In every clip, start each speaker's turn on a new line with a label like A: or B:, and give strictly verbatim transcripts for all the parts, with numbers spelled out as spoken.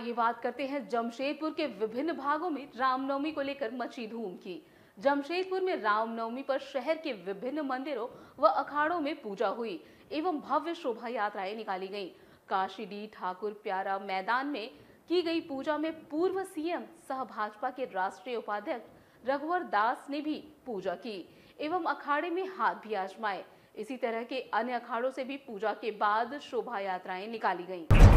A: आगे बात करते हैं जमशेदपुर के विभिन्न भागों में रामनवमी को लेकर मची धूम की। जमशेदपुर में रामनवमी पर शहर के विभिन्न मंदिरों व अखाड़ों में पूजा हुई एवं भव्य शोभा यात्राएं निकाली गईं। काशी डी ठाकुर प्यारा मैदान में की गई पूजा में पूर्व सीएम सह भाजपा के राष्ट्रीय उपाध्यक्ष रघुवर दास ने भी पूजा की एवं अखाड़े में हाथ भी आजमाए। इसी तरह के अन्य अखाड़ों से भी पूजा के बाद शोभा यात्राएं निकाली गईं।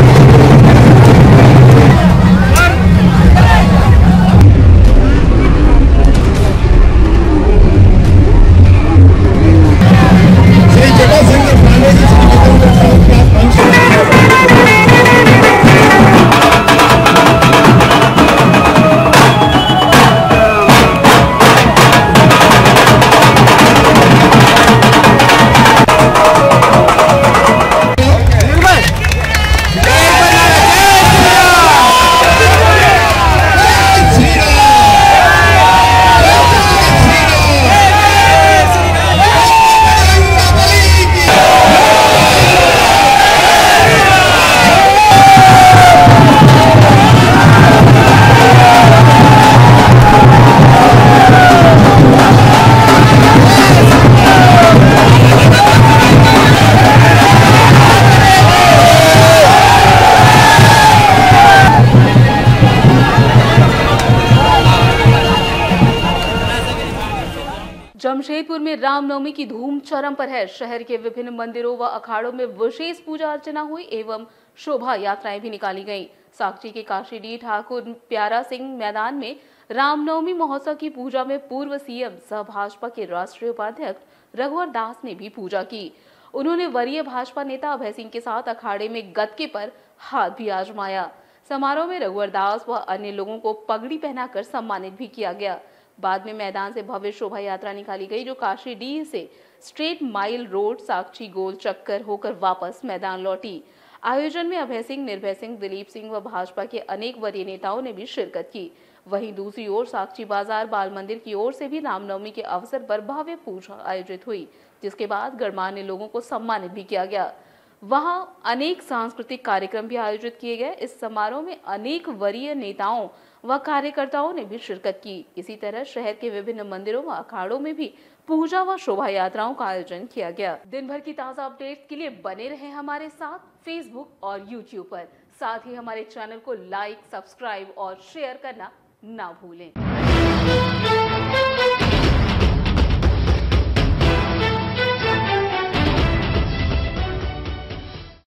A: जमशेदपुर में रामनवमी की धूम चरम पर है। शहर के विभिन्न मंदिरों व अखाड़ों में विशेष पूजा अर्चना हुई एवं शोभा यात्राएं भी निकाली गईं। साक्षी के काशी डी ठाकुर प्यारा सिंह मैदान में रामनवमी महोत्सव की पूजा में पूर्व सीएम सह भाजपा के राष्ट्रीय उपाध्यक्ष रघुवर दास ने भी पूजा की। उन्होंने वरीय भाजपा नेता अभय सिंह के साथ अखाड़े में गदके पर हाथ भी आजमाया। समारोह में रघुवर दास व अन्य लोगों को पगड़ी पहनाकर सम्मानित भी किया गया। बाद में मैदान से भव्य शोभा यात्रा निकाली गई जो काशी डी से स्ट्रेट माइल रोड साक्षी गोल चक्कर होकर वापस मैदान लौटी। आयोजन में अभय सिंह, निर्भय सिंह, दिलीप सिंह व भाजपा के अनेक वरीय नेताओं ने भी शिरकत की। वहीं दूसरी ओर साक्षी बाजार बाल मंदिर की ओर से भी रामनवमी के अवसर पर भव्य पूजा आयोजित हुई, जिसके बाद गणमान्य लोगों को सम्मानित भी किया गया। वहां अनेक सांस्कृतिक कार्यक्रम भी आयोजित किए गए। इस समारोह में अनेक वरीय नेताओं व कार्यकर्ताओं ने भी शिरकत की। इसी तरह शहर के विभिन्न मंदिरों व अखाड़ों में भी पूजा व शोभा यात्राओं का आयोजन किया गया। दिन भर की ताजा अपडेट के लिए बने रहे हमारे साथ फेसबुक और यूट्यूब पर। साथ ही हमारे चैनल को लाइक, सब्सक्राइब और शेयर करना ना भूलें।